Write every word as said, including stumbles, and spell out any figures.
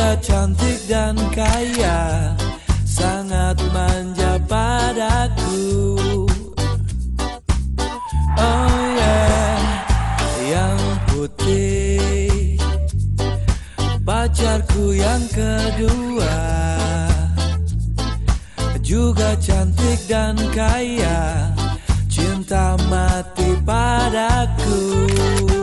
Dia cantik dan kaya, sangat manja padaku. Oh yeah, yang putih pacarku yang kedua, juga cantik dan kaya, cinta mati padaku.